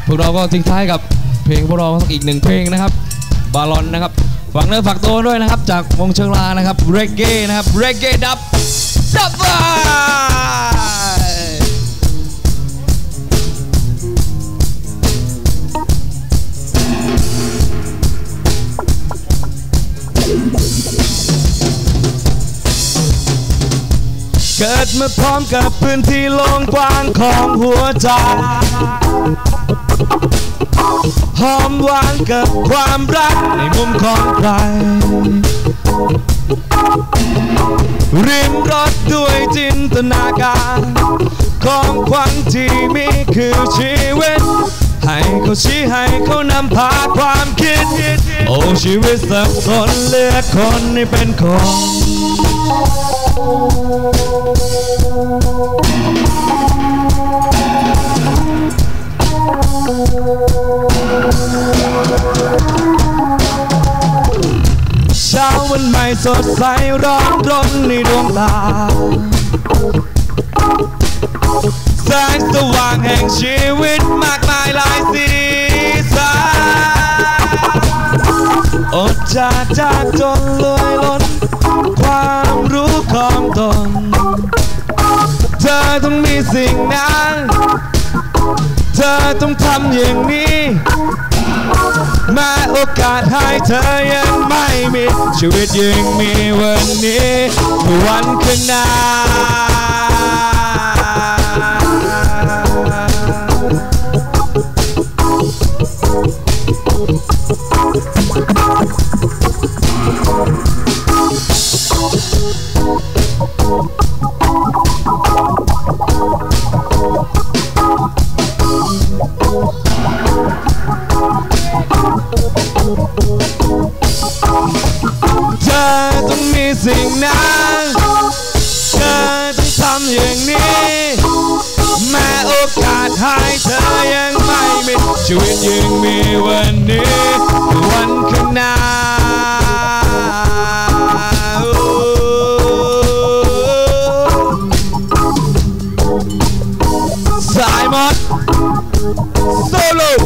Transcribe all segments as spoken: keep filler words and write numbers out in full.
วกเราก็ทิ้งท้ายกับเพลงพวกเราสักอีกหนึ่งเพลงนะครับบาลอนนะครับฝังเนื้อฝักตัวด้วยนะครับจากวงเชิงลานะครับเรเก้นะครับเรเก้ดับดับเกิดมาพร้อมกับพื้นที่โล่งกว้างของหัวใจหอมหวานกับความรักในมุมของใครริมรถด้วยจินตนาการของขวัญที่มีคือชีวิตให้เขาชี้ให้เขานำพาความคิดโอ้ชีวิตสับสนเลือกคนให้เป็นคนเช้าวันใหม่สดใสร้อนรนในดวงตาแสงสว่างแห่งชีวิตมากมายหลายสีสันอดจากจากจนรวยล้นความรู้ของตนเธอต้องมีสิ่งนั้นเธอต้องทำอย่างนี้แม้โอกาสให้เธอยังไม่มีชีวิตยังมีวันนี้วันข้างหน้าเธอต้องมีสิ่งนั้นเธอต้องทำอย่างนี้แม้โอกาสให้เธอยังไม่มีชีวิตยังมีวันนี้วันข้างหน้าสายมดโซโล่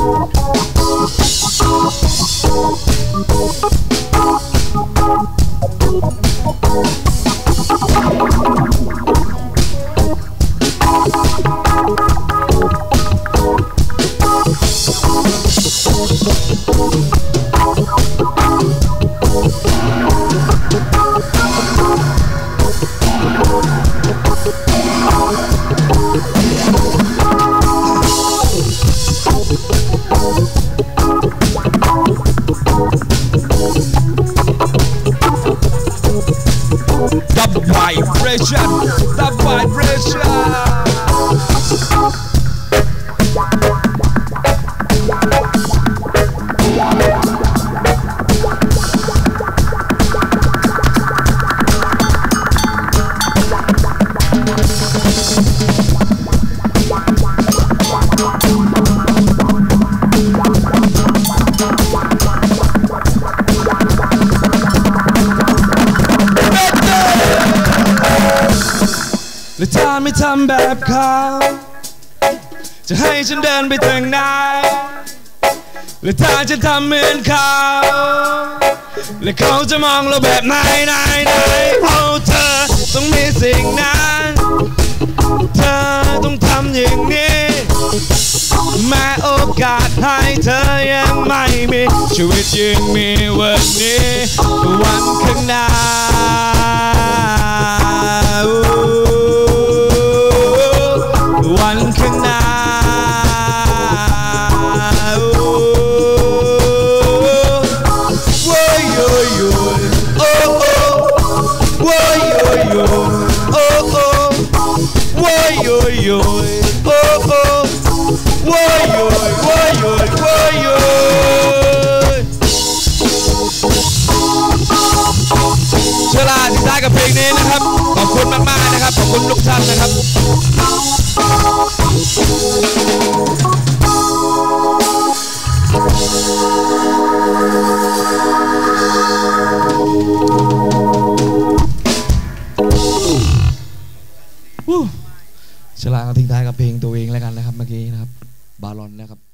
ดับไวเบรชั่นดับไวเบรชั่นและถ้าไม่ทำแบบเขาจะให้ฉันเดินไปทางไหนและถ้าฉันทำเหมือนเขาและเขาจะมองเราแบบไหนไหนไหนโอ้เธอต้องมีสิ่งนั้นเธอต้องทำอย่างนี้แม้โอกาสให้เธอยังไม่มีชีวิตยังมีวันนี้วันข้างหน้าวันข้างหน้าโว้ยโยโย่โอ้โอ้โว้ยโยโย่โอ้โอ้โว้ยโยโย่โอ้โอ้โว้ยโยโว้ยโยโว้ยโยเชิญลาทิ้งท้ายกับเพลงนี้นะครับขอบคุณมากๆนะครับขอบคุณทุกท่านนะครับเชิญลาทิ้งท้ายกับเพลงตัวเองแล้วกันนะครับเมื่อกี้นะครับบาลอนนะครับ